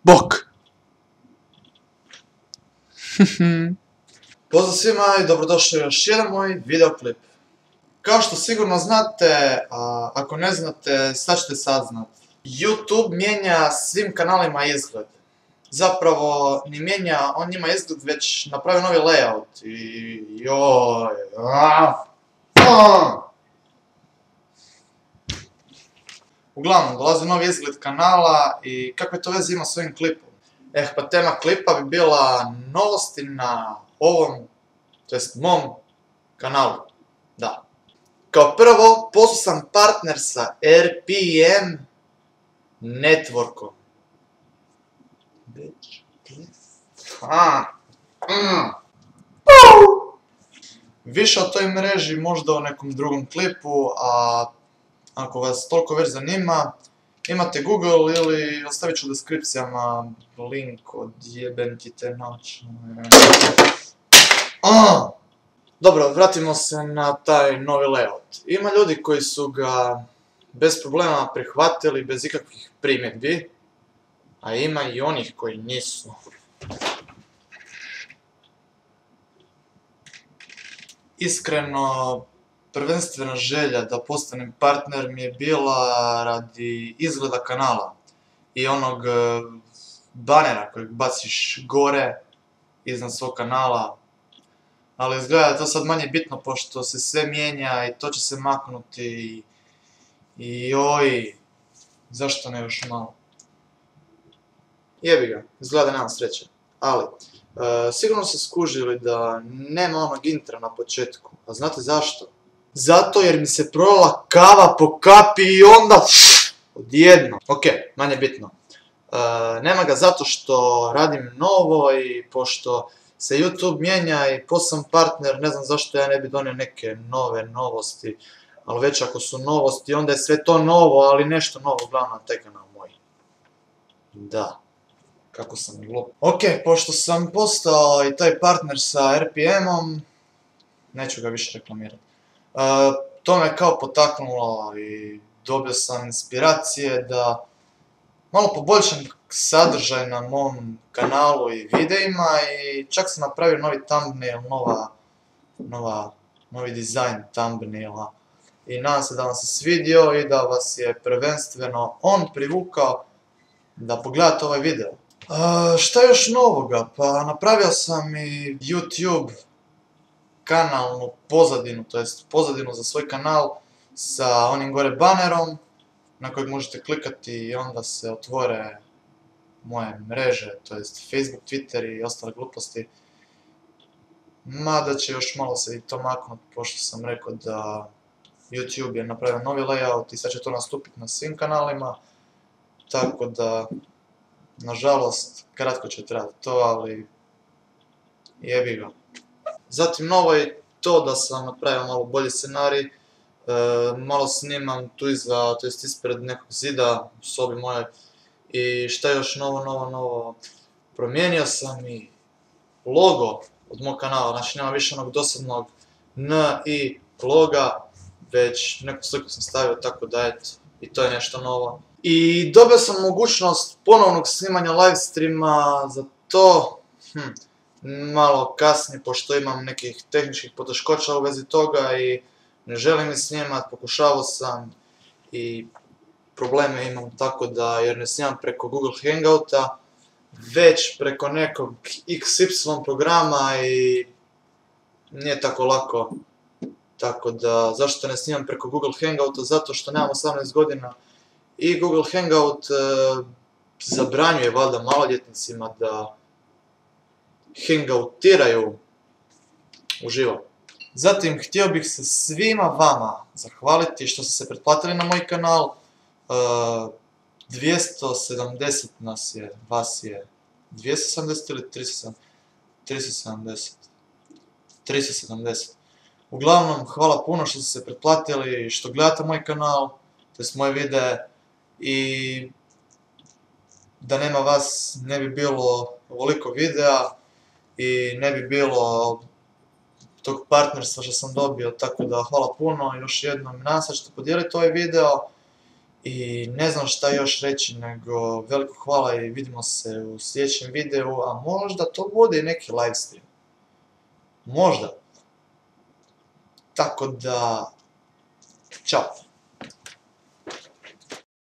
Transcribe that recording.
Bok! Pozdrav svima i dobrodošli u još jedan moj videoklip. Kao što sigurno znate, a ako ne znate, sad ćete saznat. YouTube mijenja svim kanalima izgled. Zapravo, ne mijenja on njima izgled, već napravi novi layout. I joj... Uglavnom, dolazi novi izgled kanala i kakve to veze ima s ovim klipom? Pa tema klipa bi bila novosti na ovom, to jest mom kanalu. Da. Kao prvo, postao sam partner sa RPM Networkom. Više o toj mreži možda u nekom drugom klipu, a ako vas toliko već zanima, imate Google ili ostavit ću u deskripcijama link od jebem ti te noć. Dobro, vratimo se na taj novi layout. Ima ljudi koji su ga bez problema prihvatili, bez ikakvih primjedbi, a ima i onih koji nisu. Iskreno, prvenstvena želja da postanem partner mi je bila radi izgleda kanala i onog banera kojeg baciš gore iznad svog kanala, ali izgleda da je to sad manje bitno pošto se sve mijenja i to će se maknuti i joj, zašto ne još malo? Jebi ga, izgleda da nemam sreće, ali sigurno ste skužili da nema onog intra na početku, a znate zašto? Zato jer mi se prolila kava po kapi i onda odjedno. Ok, manje bitno. Nema ga zato što radim novo i pošto se YouTube mijenja i postao sam partner, ne znam zašto ja ne bi donio neke nove novosti. Ali već ako su novosti, onda je sve to novo, ali nešto novo uglavnom na taj kanal moj. Da. Kako sam glup. Ok, pošto sam postao i taj partner sa RPM-om, neću ga više reklamirati. To me kao potaknulo i dobio sam inspiracije da malo poboljšam sadržaj na mom kanalu i videima i čak sam napravio novi thumbnail, novi dizajn thumbnaila i nadam se da vam se svidio i da vas je prvenstveno on privukao da pogledate ovaj video. Šta još novoga? Pa napravio sam i YouTube kanalnu pozadinu, to jest pozadinu za svoj kanal sa onim gore banerom na kojeg možete klikati i onda se otvore moje mreže, to jest Facebook, Twitter i ostale gluposti. Mada će još malo se i to maknuti, pošto sam rekao da YouTube je napravio novi layout i sad će to nastupiti na svim kanalima, tako da, nažalost, kratko će trajati to, ali jebi ga. Zatim novo je to da sam napravio malo bolji scenarij, malo snimam tu iza, to jest ispred nekog zida u sobi moje i šta je još novo, promijenio sam i logo od mog kanala, znači nema više onog dosadnog N i loga, već neku sliku sam stavio tako da eto, i to je nešto novo. I dobio sam mogućnost ponovnog snimanja livestreama za to, malo kasnije, pošto imam nekih tehničkih poteškoća u vezi toga i ne želim ih snimat, pokušavao sam i probleme imam tako da, jer ne snimam preko Google Hangouta, već preko nekog XY programa i nije tako lako. Tako da, zašto ne snimam preko Google Hangouta? Zato što nemam 18 godina i Google Hangout zabranjuje valjda maloljetnicima da hangoutiraju uživo. Zatim, htio bih se svima vama zahvaliti što ste se pretplatili na moj kanal. 270 nas je, vas je 270 ili 370? 370. Uglavnom, hvala puno što ste se pretplatili i što gledate moj kanal, to jest moje videe, i da nema vas ne bi bilo ovoliko videa i ne bi bilo tog partnerstva što sam dobio, tako da hvala puno još jednom. Nadam se da ćete podijeliti ovaj video I ne znam šta još reći, nego veliko hvala i vidimo se u sljedećem videu, a možda to bude i neki livestream. Možda. Tako da, čao.